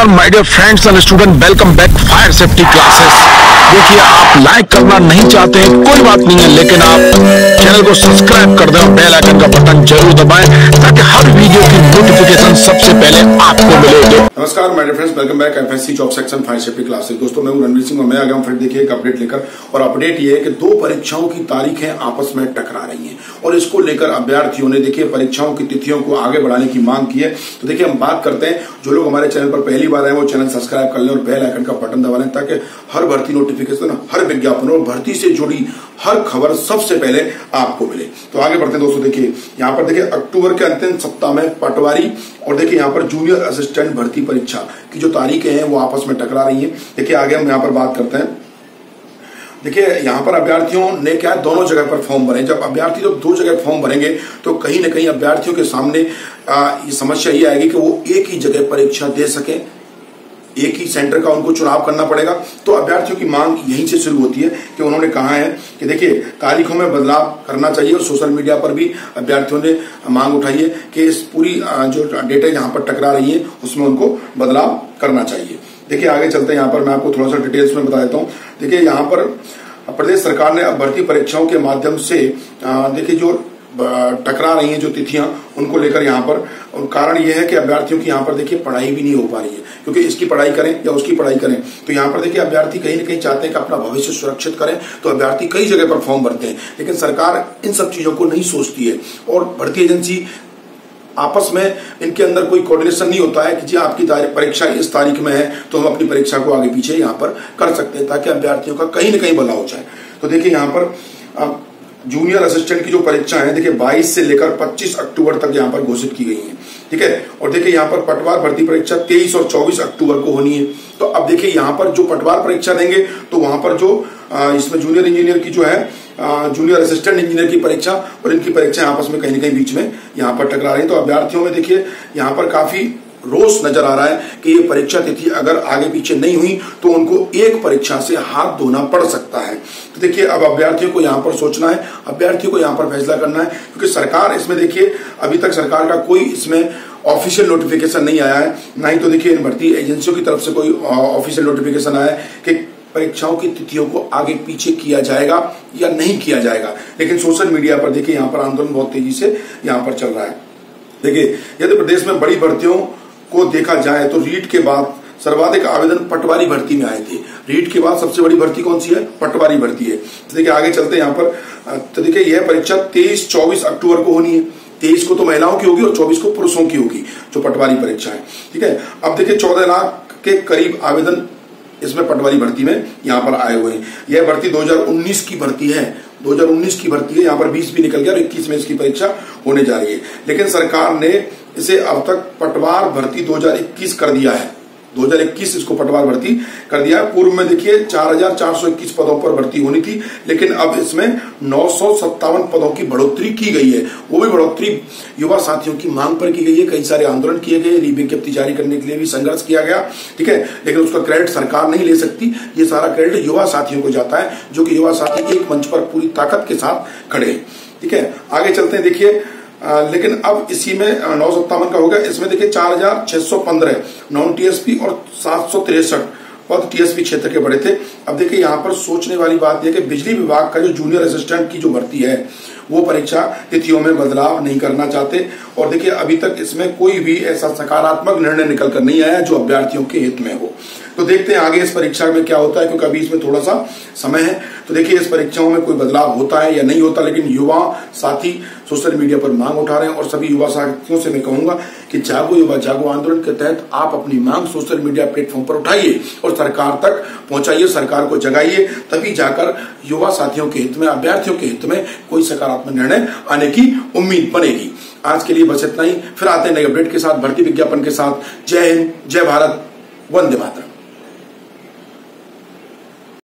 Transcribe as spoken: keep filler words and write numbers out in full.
नमस्कार my dear friends and student, welcome back fire safety classes. देखिए, आप like करना नहीं चाहते हैं कोई बात नहीं है, लेकिन आप चैनल को सब्सक्राइब कर दें और बेल आइकन का बटन जरूर दबाएं ताकि हर वीडियो की नोटिफिकेशन सबसे पहले आपको मिले। नमस्कार my dear friends, welcome back FSC job section fire safety classes. दोस्तों, मैं हूं रणवीर सिंह और मैं आ गया हूं फिर देखिए एक अपडेट लेकर। और अपडेट ये है कि दो परीक्षाओं की तारीखें आपस में टकरा रही हैं और इसको लेकर अभ्यर्थियों ने देखिए परीक्षाओं की तिथियों को आगे बढ़ाने की मांग की है। तो देखिए, हम बात करते हैं, जो लोग हमारे चैनल पर पहली बार आए वो चैनल सब्सक्राइब कर लें और बेल आइकन का बटन दबा लें ताकि हर भर्ती नोटिफिकेशन, हर विज्ञापन और भर्ती से जुड़ी हर खबर सबसे पहले आपको मिले। तो आगे बढ़ते हैं दोस्तों। देखिए यहाँ पर देखिए अक्टूबर के अंतिम सप्ताह में पटवारी और देखिए यहाँ पर जूनियर असिस्टेंट भर्ती परीक्षा की जो तारीखें हैं वो आपस में टकरा रही हैं। देखिए आगे हम यहाँ पर बात करते हैं। देखिए यहाँ पर अभ्यर्थियों ने क्या दोनों जगह पर फॉर्म भरे। जब अभ्यर्थी जब दो जगह फॉर्म भरेंगे तो कहीं ना कहीं अभ्यर्थियों के सामने आ, ये समस्या ये आएगी कि वो एक ही जगह परीक्षा दे सके, एक ही सेंटर का उनको चुनाव करना पड़ेगा। तो अभ्यर्थियों की मांग यहीं से शुरू होती है कि उन्होंने कहा है कि देखिए तारीखों में बदलाव करना चाहिए और सोशल मीडिया पर भी अभ्यर्थियों ने मांग उठाई है कि इस पूरी जो डेटा यहाँ पर टकरा रही है उसमें उनको बदलाव करना चाहिए। देखिए आगे चलते हैं। यहाँ पर मैं आपको थोड़ा सा डिटेल्स में बता देता हूँ। देखिए यहाँ पर प्रदेश सरकार ने अब भर्ती परीक्षाओं के माध्यम से देखिए जो टकरा रही हैं जो तिथियां उनको लेकर यहाँ पर, और कारण यह है कि अभ्यर्थियों की यहाँ पर देखिए पढ़ाई भी नहीं हो पा रही है, क्योंकि इसकी पढ़ाई करें या उसकी पढ़ाई करें तो यहाँ पर देखिए अभ्यर्थी कहीं ना कहीं चाहते हैं कि अपना भविष्य सुरक्षित करें, तो अभ्यर्थी कई जगह पर फॉर्म भरते हैं, लेकिन सरकार इन सब चीजों को नहीं सोचती है और भर्ती एजेंसी आपस में इनके अंदर कोई कोऑर्डिनेशन नहीं होता है कि जी आपकी परीक्षा इस तारीख में है तो हम अपनी परीक्षा को आगे पीछे यहाँ पर कर सकते हैं ताकि अभ्यर्थियों का कहीं ना कहीं भला हो जाए। तो देखिए यहाँ पर जूनियर असिस्टेंट की जो परीक्षा है देखिए बाईस से लेकर पच्चीस अक्टूबर तक यहाँ पर घोषित की गई है, ठीक है। और देखिए यहाँ पर पटवार भर्ती परीक्षा तेईस और चौबीस अक्टूबर को होनी है। तो अब देखिए यहाँ पर जो पटवार परीक्षा देंगे तो वहां पर जो इसमें जूनियर इंजीनियर की जो है जूनियर असिस्टेंट इंजीनियर की परीक्षा और इनकी परीक्षा आपस में कहीं ना कहीं बीच में यहाँ पर टकरा रही है। तो अभ्यर्थियों में देखिए यहाँ पर काफी रोष नजर आ रहा है कि ये परीक्षा तिथि अगर आगे पीछे नहीं हुई तो उनको एक परीक्षा से हाथ धोना पड़ सकता है। तो देखिए अब अभ्यर्थियों को यहाँ पर सोचना है, अभ्यर्थियों को यहाँ पर फैसला करना है, क्योंकि सरकार इसमें देखिए अभी तक सरकार का कोई इसमें ऑफिशियल नोटिफिकेशन नहीं आया है, ना ही तो देखिए इन भर्ती एजेंसियों की तरफ से कोई ऑफिशियल नोटिफिकेशन आया है कि परीक्षाओं की तिथियों को आगे पीछे किया जाएगा या नहीं किया जाएगा। लेकिन सोशल मीडिया पर देखिए यहाँ पर आंदोलन बहुत तेजी से यहाँ पर चल रहा है। देखिए यदि प्रदेश में बड़ी भर्तियों को देखा जाए तो रीट के बाद सर्वाधिक आवेदन पटवारी भर्ती में आए थे। रीट के बाद सबसे बड़ी भर्ती कौन सी है? पटवारी भर्ती है। तो देखिए आगे चलते हैं यहाँ पर। तो देखिए यह परीक्षा तेईस चौबीस अक्टूबर को होनी है। तेईस को तो महिलाओं की होगी और चौबीस को पुरुषों की होगी जो पटवारी परीक्षा है, ठीक है। अब देखिए चौदह लाख के करीब आवेदन इसमें पटवारी भर्ती में यहाँ पर आए हुए हैं। यह भर्ती दो हज़ार उन्नीस की भर्ती है, दो हज़ार उन्नीस की भर्ती है। यहाँ पर बीस भी निकल गया और इक्कीस में इसकी परीक्षा होने जा रही है, लेकिन सरकार ने इसे अब तक पटवार भर्ती दो हज़ार इक्कीस कर दिया है। दो हज़ार इक्कीस इसको पटवार भर्ती कर दिया है। पूर्व में देखिए चार हजार चार सौ इक्कीस पदों पर भर्ती होनी थी, लेकिन अब इसमें नौ सौ सत्तावन पदों की बढ़ोतरी की गई है। वो भी बढ़ोतरी युवा साथियों की मांग पर की गई है। कई सारे आंदोलन किए गए, विज्ञप्ति जारी करने के लिए भी संघर्ष किया गया, ठीक है, लेकिन उसका क्रेडिट सरकार नहीं ले सकती। ये सारा क्रेडिट युवा साथियों को जाता है, जो कि युवा साथी एक मंच पर पूरी ताकत के साथ खड़े हैं, ठीक है। आगे चलते हैं। देखिए आ, लेकिन अब इसी में नौ सत्तावन का होगा। इसमें देखिए चार हजार छह सौ पंद्रह नॉन टीएसपी और सात सौ तिरसठ पद टीएसपी क्षेत्र के बड़े थे। अब देखिए यहाँ पर सोचने वाली बात यह कि बिजली विभाग का जो जूनियर असिस्टेंट की जो भर्ती है वो परीक्षा तिथियों में बदलाव नहीं करना चाहते। और देखिए अभी तक इसमें कोई भी ऐसा सकारात्मक निर्णय निकल कर नहीं आया जो अभ्यर्थियों के हित में हो। तो देखते हैं आगे इस परीक्षा में क्या होता है, क्योंकि अभी इसमें थोड़ा सा समय है। तो देखिए इस परीक्षाओं में कोई बदलाव होता है या नहीं होता, लेकिन युवा साथी सोशल मीडिया पर मांग उठा रहे हैं। और सभी युवा साथियों से मैं कहूंगा कि जागो युवा जागो आंदोलन के तहत आप अपनी मांग सोशल मीडिया प्लेटफॉर्म पर उठाइए और सरकार तक पहुंचाइए, सरकार को जगाइए, तभी जाकर युवा साथियों के हित में, अभ्यर्थियों के हित में कोई सकारात्मक निर्णय आने की उम्मीद बनेगी। आज के लिए बस इतना ही, फिर आते हैं नए अपडेट के साथ, भर्ती विज्ञापन के साथ। जय हिंद, जय भारत, वंदे मातरम।